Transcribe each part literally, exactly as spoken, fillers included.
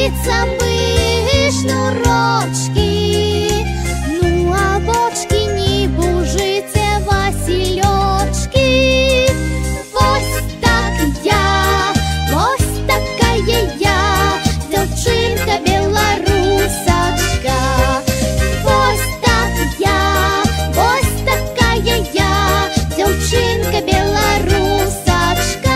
птицам бы шнурочки. Ну а бочки не бужите, Василечки. Вось так я, вось такая я, девчинка белорусочка. Вось так я, вось такая я, девчинка белорусочка.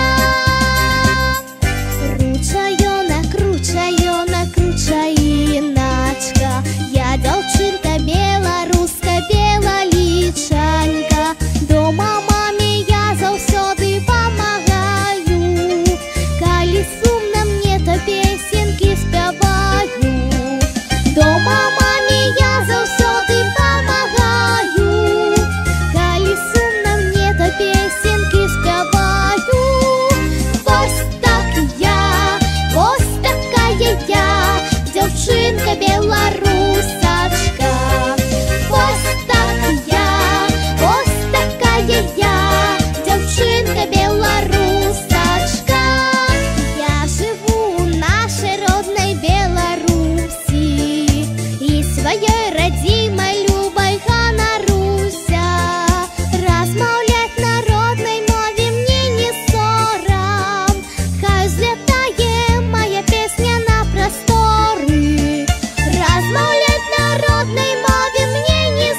Ручаю, накручаю, накручаю иначка. Я девчинка белоруска, белоличанка. Дома маме я заўсёды помогаю. Калі сумна мне, то песенки спяваю. Дома маме я заўсёды помогаю. Калі сумна мне, то песенки спяваю. Вось так я, вось такая я, девчинка белорусочка. Вось так я, вось такая я, девчинка белорусочка. Я живу у нашей родной Беларуси и своей родимой любой ганаруся. Размаўляць на родной мове мне не сорам. Хай взлетае моя песня на просторы. Размаўляць на родной мове мне не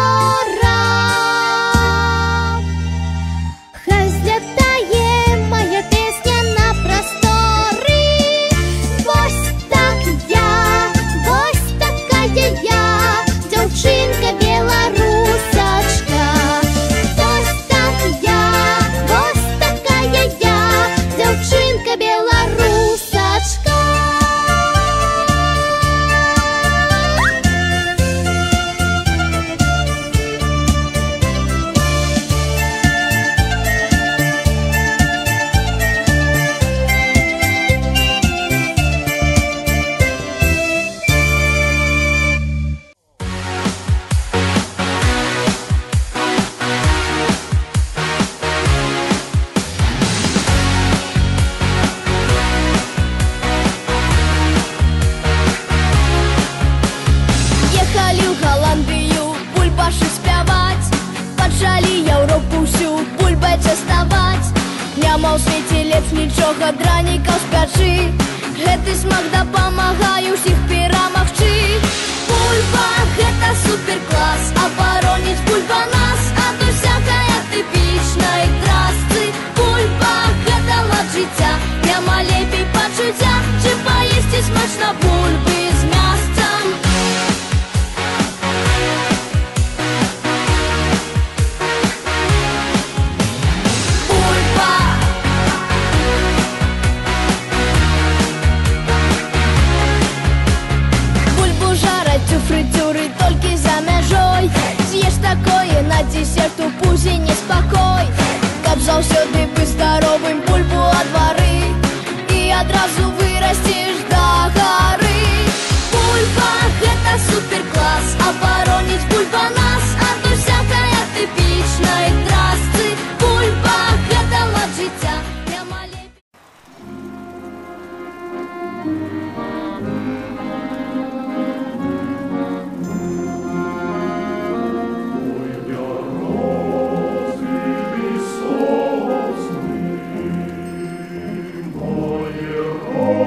сорам. Хай взлетае моя песня на просторы. Вось так я, вось такая я, девчинка белорусочка. Вось так я, вось такая я, девчинка белорусочка. Ехалі ў Галандыю бульбашы спяваць. Пачалі Еўропу ўсю бульбай частаваць. Няма ў свеце лепш нічога, дранікаў з пячы. Гэты смак дапамагае ўсіх перамагчы. Бульба — гэта суперклас, абароніць бульба нас ад усякай атыпічнай трасцы. Бульба — гэта лад жыцця, няма лепей пачуцця, чым паесці смачна бульбы з мясцам. Бульба. Бульбу жараць у фрыцюры толькі за мяжой. З'еш такое на дзесерт, у пузе неспакой. Каб заўсёды быць здаровым, бульбу ад двары, і адразу вырасцеш да гары. Бульба — гэта суперклас, абароніць бульба нас ад усякай атыпічнай трасцы. Бульба — гэта лад жыцця, няма лепей. Моє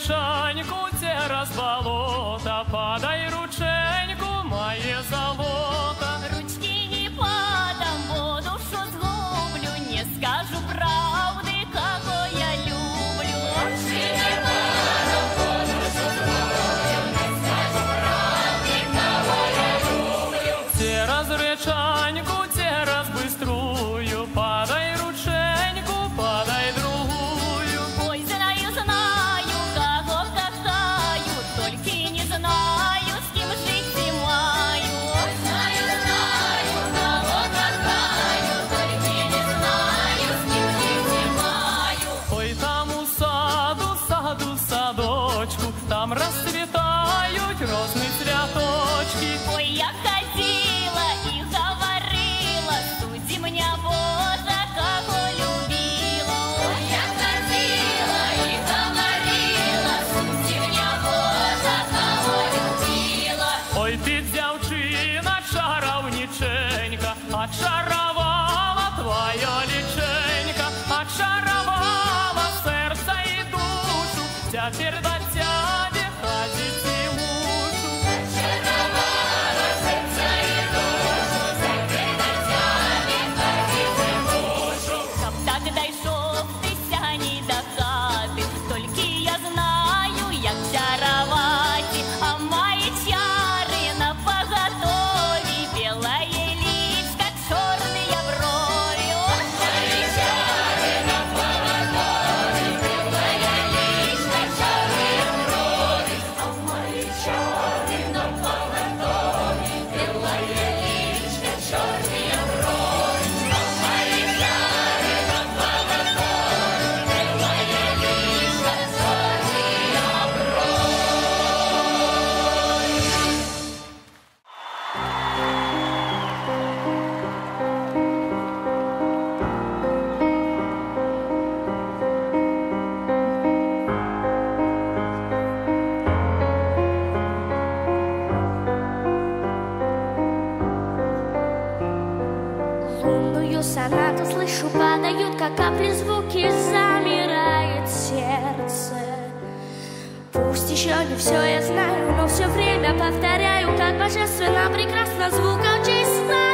речаньку, через болото, подай рученьку, моє золото. Ручки не подам, бо душу згублю, не скажу правди, кого я люблю. Ручки не подам, бо душу згублю, не скажу правди, кого я люблю. Через речаньку, через быструю, подай рученьку, подай другую. Ой, знаю, знаю, кого кохаю, только не знаю, с кем жить зимаю. Ой, знаю, знаю, кого кохаю, только не знаю, с кем жить зимаю. Ой, там у саду, саду, садочку, там расцветают розные цветочки. Ой, я ходила и говорила, суди меня, Боже, кого любила. Ой, я ходила и говорила, суди меня, Боже, кого любила. Ой, ты, дзявчина, чаровниченька, очаровала твоя личенька, очаровала сердце и душу, теперь до тебе ходить не мушу. Очаровала сердце и душу, теперь до тебя ходить не мушу. Как так дойшов ты сяни до хаты, только я знаю, як чаровати, а мои чары на поготове, белая личка, черные брови. Ой, мои чары на поготове, белая личка, черные брови. А мои чары на поготове, белая личка, черные брови. А мои чары на поготове, белая личка, черные брови. Лунную сонату слышу, падают, как капли звуки, замирает сердце. Пусть еще не все я знаю, но все время повторяю, как божественно прекрасно звук очей сна.